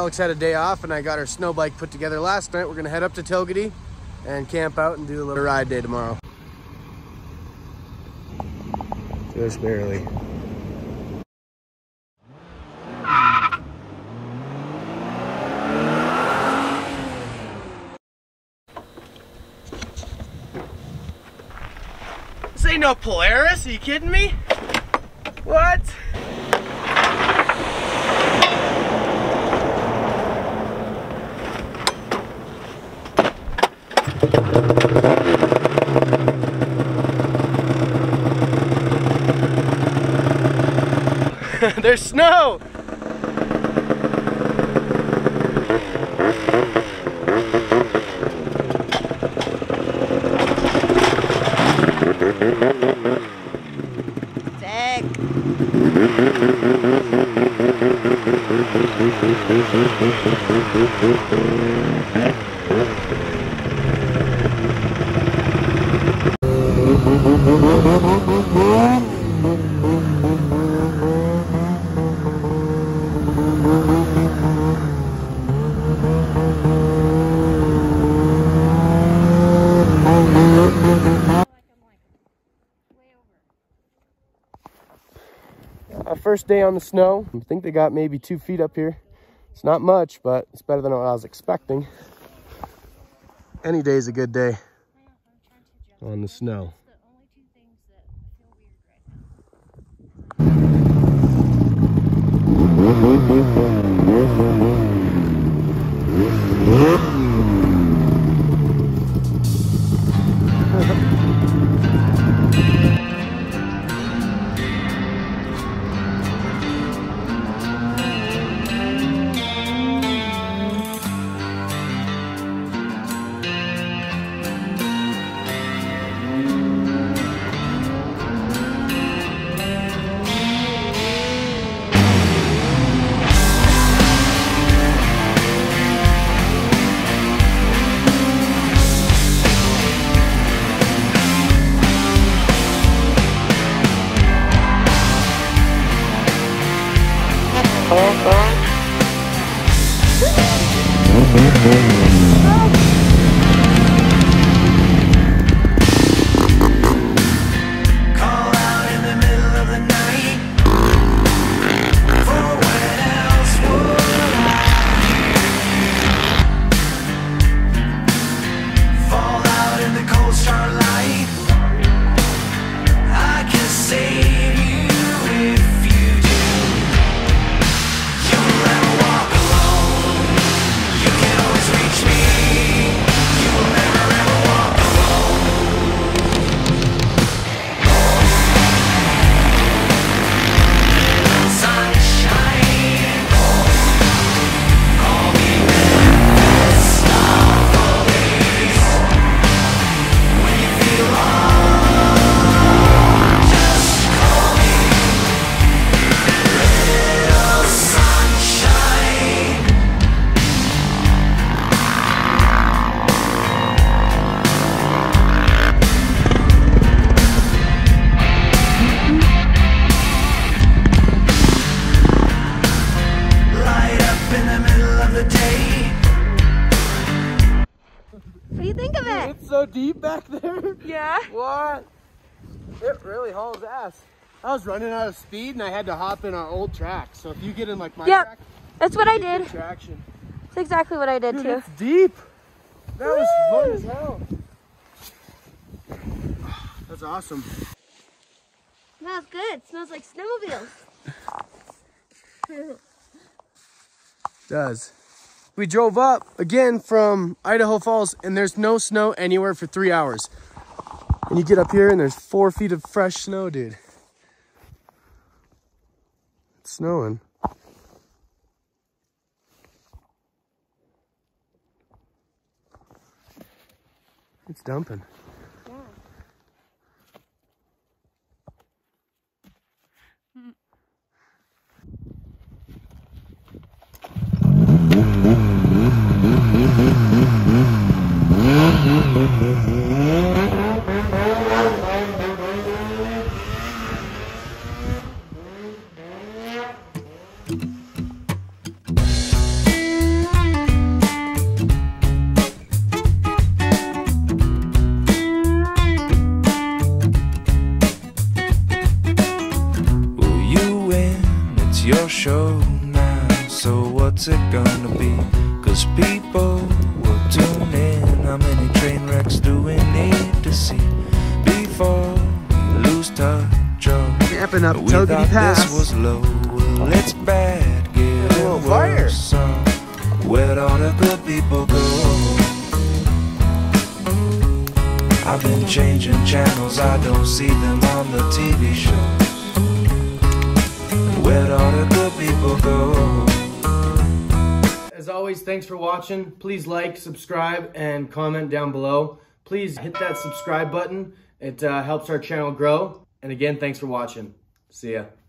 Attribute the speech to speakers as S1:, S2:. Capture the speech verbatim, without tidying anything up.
S1: Alex had a day off and I got our snow bike put together last night. We're gonna head up to Togwotee and camp out and do a little ride day tomorrow. Just barely. This ain't no Polaris, are you kidding me? What? There's snow!
S2: Sick.
S1: Our first day on the snow. I think they got maybe two feet up here. It's not much, but it's better than what I was expecting. Any day is a good day on the snow. It's so deep back there.
S2: Yeah.
S1: What? It really hauls ass. I was running out of speed and I had to hop in our old track. So if you get in like my
S2: yep.
S1: track,
S2: that's what I did.
S1: Traction.
S2: That's exactly what I did
S1: Dude,
S2: too.
S1: It's deep. That
S2: Woo!
S1: was fun as hell. That's awesome.
S2: Smells good. It smells like snowmobiles.
S1: It does. We drove up again from Idaho Falls and there's no snow anywhere for three hours. And you get up here and there's four feet of fresh snow, dude. It's snowing. It's dumping.
S2: Yeah.
S3: show now, so what's it gonna be? Cause people will tune in. How many train wrecks do we need to see before we lose touch? Oh,
S1: Camping up
S3: we
S1: Togwotee
S3: thought
S1: Pass.
S3: this was low, well, it's bad, getting
S1: A little fire.
S3: worse. So where'd all the good people go? I've been changing channels, I don't see them on the T V shows. Where'd all the good people go?
S1: As always, thanks for watching. Please like, subscribe, and comment down below. Please hit that subscribe button. It uh, helps our channel grow. And again, thanks for watching. See ya.